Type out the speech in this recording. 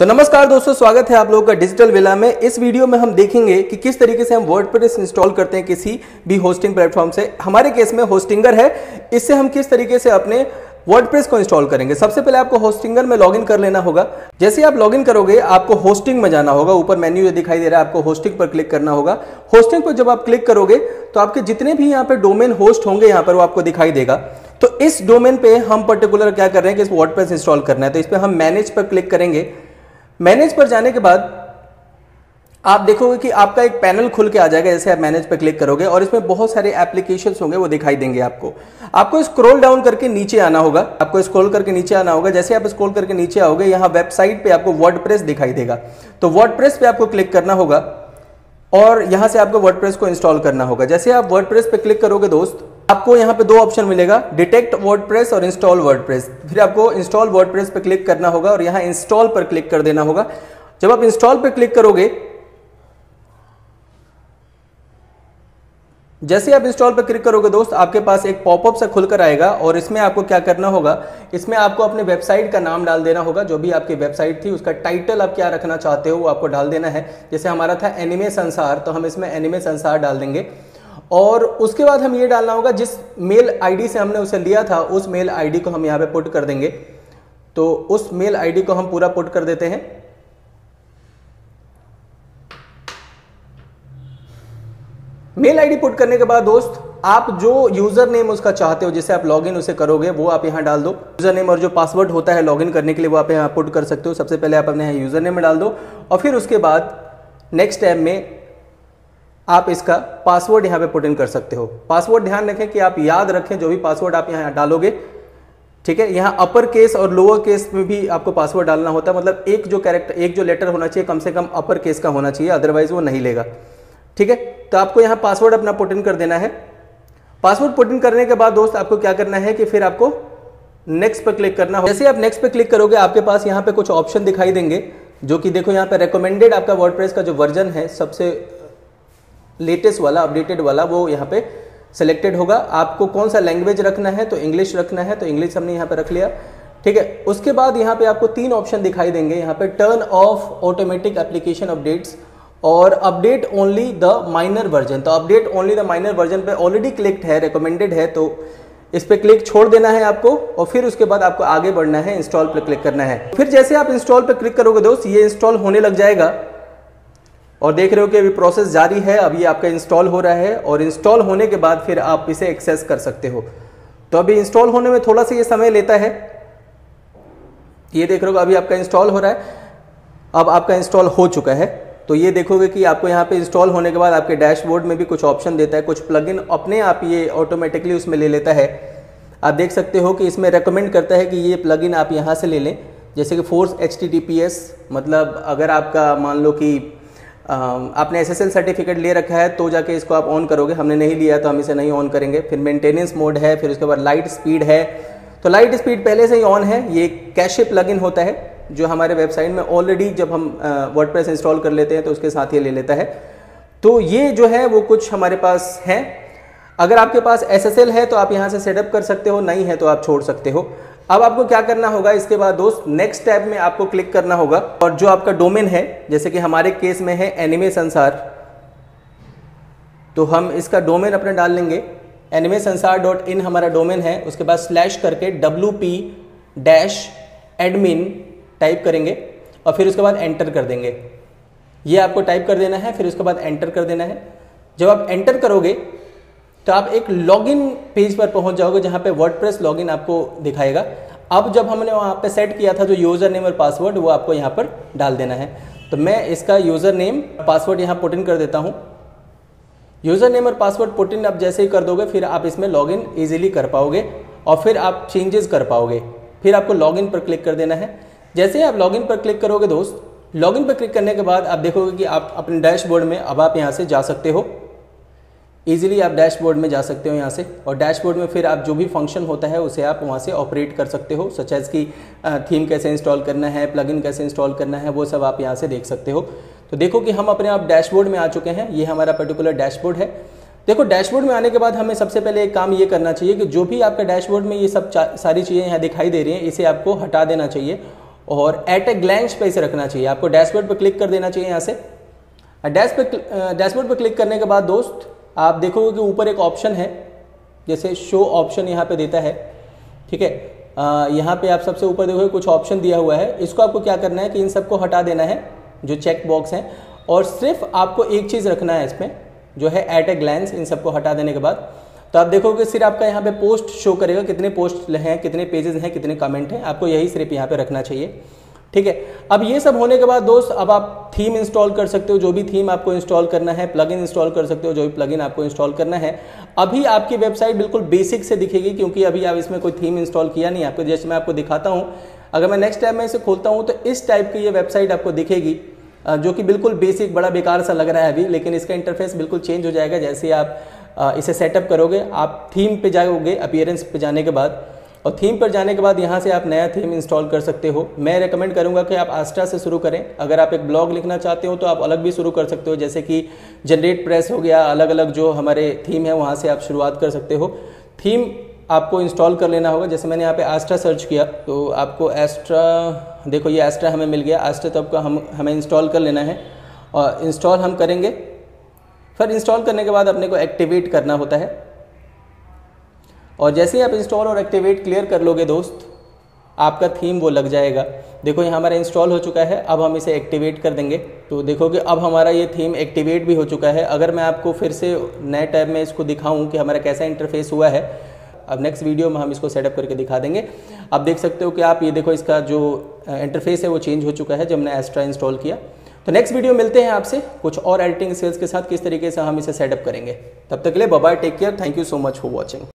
तो नमस्कार दोस्तों, स्वागत है आप लोगों का डिजिटल विला में। इस वीडियो में हम देखेंगे कि किस तरीके से हम वर्डप्रेस इंस्टॉल करते हैं किसी भी होस्टिंग प्लेटफॉर्म से। हमारे केस में होस्टिंगर है, इससे हम किस तरीके से अपने वर्डप्रेस को इंस्टॉल करेंगे। सबसे पहले आपको होस्टिंगर में लॉगिन कर लेना होगा। जैसे आप लॉगिन करोगे आपको होस्टिंग में जाना होगा। ऊपर मेन्यू दिखाई दे रहा है, आपको होस्टिंग पर क्लिक करना होगा। होस्टिंग पर जब आप क्लिक करोगे तो आपके जितने भी यहाँ पे डोमेन होस्ट होंगे यहाँ पर वो आपको दिखाई देगा। तो इस डोमेन पे हम पर्टिकुलर क्या कर रहे हैं कि इस वर्डप्रेस इंस्टॉल करना है। तो इस पर हम मैनेज पर क्लिक करेंगे। मैनेज पर जाने के बाद आप देखोगे कि आपका एक पैनल खुल के आ जाएगा। जैसे आप मैनेज पर क्लिक करोगे और इसमें बहुत सारे एप्लीकेशंस होंगे, वो दिखाई देंगे आपको स्क्रॉल डाउन करके नीचे आना होगा। जैसे आप स्क्रॉल करके नीचे आओगे, यहाँ वेबसाइट पे आपको वर्डप्रेस दिखाई देगा। तो वर्डप्रेस पे आपको क्लिक करना होगा और यहां से आपको वर्डप्रेस को इंस्टॉल करना होगा। जैसे आप वर्डप्रेस पे क्लिक करोगे दोस्त, आपको यहां पे दो ऑप्शन मिलेगा, डिटेक्ट वर्डप्रेस और इंस्टॉल वर्डप्रेस। फिर आपको इंस्टॉल वर्डप्रेस पे क्लिक करना होगा और यहां इंस्टॉल पर क्लिक कर देना होगा। जब आप इंस्टॉल पे क्लिक करोगे, जैसे आप इंस्टॉल पर क्लिक करोगे दोस्त, आपके पास एक पॉपअप सा खुलकर आएगा और इसमें आपको क्या करना होगा, इसमें आपको अपने वेबसाइट का नाम डाल देना होगा। जो भी आपकी वेबसाइट थी उसका टाइटल आप क्या रखना चाहते हो वो आपको डाल देना है। जैसे हमारा था एनिमे संसार, तो हम इसमें एनिमे संसार डाल देंगे। और उसके बाद हम ये डालना होगा जिस मेल आईडी से हमने उसे लिया था, उस मेल आईडी को हम यहाँ पे पुट कर देंगे। तो उस मेल आईडी को हम पूरा पुट कर देते हैं। मेल आईडी पुट करने के बाद दोस्त, आप जो यूजर नेम उसका चाहते हो, जिसे आप लॉगिन उसे करोगे, वो आप यहां डाल दो। यूजर नेम और जो पासवर्ड होता है लॉगिन करने के लिए वो आप यहां पुट कर सकते हो। सबसे पहले आप अपने यूजर नेम में डाल दो और फिर उसके बाद नेक्स्ट टैब में आप इसका पासवर्ड यहां पे पुट इन कर सकते हो। पासवर्ड ध्यान रखें कि आप याद रखें जो भी पासवर्ड आप यहां डालोगे, ठीक है। यहां अपर केस और लोअर केस में भी आपको पासवर्ड डालना होता है। मतलब एक जो लेटर होना चाहिए कम से कम अपर केस का होना चाहिए, अदरवाइज वो नहीं लेगा, ठीक है। तो आपको यहां पासवर्ड अपना पुट इन कर देना है। पासवर्ड पुट इन करने के बाद दोस्त आपको क्या करना है कि फिर आपको नेक्स्ट पर क्लिक करना होगा। जैसे आप नेक्स्ट पे क्लिक करोगे, आपके पास यहां पे कुछ ऑप्शन दिखाई देंगे, जो कि देखो यहां पे रेकमेंडेड आपका वर्डप्रेस का जो वर्जन है, सबसे लेटेस्ट वाला, अपडेटेड वाला, वो यहाँ पे सिलेक्टेड होगा। आपको कौन सा लैंग्वेज रखना है, तो इंग्लिश रखना है, तो इंग्लिश हमने यहाँ पे रख लिया, ठीक है। उसके बाद यहाँ पे आपको तीन ऑप्शन दिखाई देंगे। यहाँ पे turn off automatic application updates और update only the minor version. तो update only the minor version पे ऑलरेडी क्लिक्ड है, रिकमेंडेड है, तो इस पे क्लिक छोड़ देना है आपको। और फिर उसके बाद आपको आगे बढ़ना है, इंस्टॉल पे क्लिक करना है। फिर जैसे आप इंस्टॉल पे क्लिक करोगे दोस्त, ये इंस्टॉल होने लग जाएगा और देख रहे हो कि अभी प्रोसेस जारी है। अब ये आपका इंस्टॉल हो रहा है और इंस्टॉल होने के बाद फिर आप इसे एक्सेस कर सकते हो। तो अभी इंस्टॉल होने में थोड़ा सा ये समय लेता है। ये देख रहे हो अभी आपका इंस्टॉल हो रहा है। अब आपका इंस्टॉल हो चुका है। तो ये देखोगे कि आपको यहाँ पे इंस्टॉल होने के बाद आपके डैशबोर्ड में भी कुछ ऑप्शन देता है, कुछ प्लगइन अपने आप ये ऑटोमेटिकली उसमें ले लेता है। आप देख सकते हो कि इसमें रेकमेंड करता है कि ये प्लगइन आप यहाँ से ले लें। जैसे कि फोर्स HTTPS, मतलब अगर आपका मान लो कि आपने SSL सर्टिफिकेट ले रखा है तो जाके इसको आप ऑन करोगे। हमने नहीं लिया तो हम इसे नहीं ऑन करेंगे। फिर मेंटेनेंस मोड है, फिर उसके बाद लाइट स्पीड है। तो लाइट स्पीड पहले से ही ऑन है। ये कैशे प्लगइन होता है जो हमारे वेबसाइट में ऑलरेडी जब हम वर्डप्रेस इंस्टॉल कर लेते हैं तो उसके साथ ये ले लेता है। तो ये जो है वो कुछ हमारे पास है। अगर आपके पास SSL है तो आप यहाँ से सेटअप कर सकते हो, नहीं है तो आप छोड़ सकते हो। अब आपको क्या करना होगा, इसके बाद दोस्त नेक्स्ट टैब में आपको क्लिक करना होगा और जो आपका डोमेन है, जैसे कि हमारे केस में है एनिमे संसार, तो हम इसका डोमेन अपने डाल लेंगे। एनिमे संसार.in हमारा डोमेन है। उसके बाद स्लैश करके WP-admin टाइप करेंगे और फिर उसके बाद एंटर कर देंगे। ये आपको टाइप कर देना है, फिर उसके बाद एंटर कर देना है। जब आप एंटर करोगे तो आप एक लॉगिन पेज पर पहुंच जाओगे जहां पे वर्डप्रेस लॉगिन आपको दिखाएगा। अब जब हमने वहां पे सेट किया था जो यूजर नेम और पासवर्ड, वो आपको यहां पर डाल देना है। तो मैं इसका यूजर नेम पासवर्ड यहां पुट इन कर देता हूं। यूजर नेम और पासवर्ड पुट इन आप जैसे ही कर दोगे फिर आप इसमें लॉगिन इजीली कर पाओगे और फिर आप चेंजेस कर पाओगे। फिर आपको लॉगिन पर क्लिक कर देना है। जैसे ही आप लॉगिन पर क्लिक करोगे दोस्त, लॉगिन पर क्लिक करने के बाद आप देखोगे कि आप अपने डैशबोर्ड में अब आप यहाँ से जा सकते हो। इजीली आप डैशबोर्ड में जा सकते हो यहाँ से, और डैशबोर्ड में फिर आप जो भी फंक्शन होता है उसे आप वहाँ से ऑपरेट कर सकते हो। सच एज कि थीम कैसे इंस्टॉल करना है, प्लगइन कैसे इंस्टॉल करना है, वो सब आप यहाँ से देख सकते हो। तो देखो कि हम अपने आप डैशबोर्ड में आ चुके हैं। ये हमारा पर्टिकुलर डैशबोर्ड है। देखो डैशबोर्ड में आने के बाद हमें सबसे पहले एक काम ये करना चाहिए कि जो भी आपका डैशबोर्ड में ये सब सारी चीज़ें यहाँ दिखाई दे रही हैं, इसे आपको हटा देना चाहिए और एट ए ग्लैंस पे इसे रखना चाहिए। आपको डैशबोर्ड पर क्लिक कर देना चाहिए। यहाँ से डैशबोर्ड पर क्लिक करने के बाद दोस्त आप देखोगे कि ऊपर एक ऑप्शन है, जैसे शो ऑप्शन यहाँ पे देता है, ठीक है। यहाँ पे आप सबसे ऊपर देखोगे कुछ ऑप्शन दिया हुआ है। इसको आपको क्या करना है कि इन सबको हटा देना है जो चेक बॉक्स हैं, और सिर्फ आपको एक चीज़ रखना है इसमें, जो है एट ए ग्लैंस। इन सबको हटा देने के बाद तो आप देखोगे सिर्फ आपका यहाँ पे पोस्ट शो करेगा, कितने पोस्ट हैं, कितने पेजेस हैं, कितने कमेंट हैं। आपको यही सिर्फ यहाँ पे रखना चाहिए, ठीक है। अब ये सब होने के बाद दोस्त अब आप थीम इंस्टॉल कर सकते हो, जो भी थीम आपको इंस्टॉल करना है। प्लगइन इंस्टॉल कर सकते हो, जो भी प्लगइन आपको इंस्टॉल करना है। अभी आपकी वेबसाइट बिल्कुल बेसिक से दिखेगी, क्योंकि अभी आप इसमें कोई थीम इंस्टॉल किया नहीं। आपको जैसे मैं आपको दिखाता हूँ, अगर मैं नेक्स्ट टाइम में इसे खोलता हूँ तो इस टाइप की ये वेबसाइट आपको दिखेगी, जो कि बिल्कुल बेसिक, बड़ा बेकार सा लग रहा है अभी, लेकिन इसका इंटरफेस बिल्कुल चेंज हो जाएगा जैसे आप इसे सेटअप करोगे। आप थीम पे जाओगे, अपीयरेंस पे जाने के बाद, और थीम पर जाने के बाद यहाँ से आप नया थीम इंस्टॉल कर सकते हो। मैं रेकमेंड करूँगा कि आप आस्ट्रा से शुरू करें। अगर आप एक ब्लॉग लिखना चाहते हो तो आप अलग भी शुरू कर सकते हो, जैसे कि जनरेट प्रेस हो गया, अलग अलग जो हमारे थीम है वहाँ से आप शुरुआत कर सकते हो। थीम आपको इंस्टॉल कर लेना होगा। जैसे मैंने यहाँ पे एस्ट्रा सर्च किया तो आपको एस्ट्रा, देखो ये एस्ट्रा हमें मिल गया। एस्ट्रा तो आपको हमें इंस्टॉल कर लेना है, और इंस्टॉल हम करेंगे। फिर इंस्टॉल करने के बाद अपने को एक्टिवेट करना होता है, और जैसे ही आप इंस्टॉल और एक्टिवेट क्लियर कर लोगे दोस्त, आपका थीम वो लग जाएगा। देखो यहाँ हमारा इंस्टॉल हो चुका है। अब हम इसे एक्टिवेट कर देंगे तो देखोगे अब हमारा ये थीम एक्टिवेट भी हो चुका है। अगर मैं आपको फिर से नए टैब में इसको दिखाऊं कि हमारा कैसा इंटरफेस हुआ है, अब नेक्स्ट वीडियो में हम इसको सेटअप करके दिखा देंगे। आप देख सकते हो कि आप ये देखो इसका जो इंटरफेस है वो चेंज हो चुका है जब हमने एस्ट्रा इंस्टॉल किया। तो नेक्स्ट वीडियो मिलते हैं आपसे कुछ और एडिटिंग स्किल्स के साथ, किस तरीके से हम इसे सेटअप करेंगे। तब तक के लिए bye bye, take care, thank you so much for watching.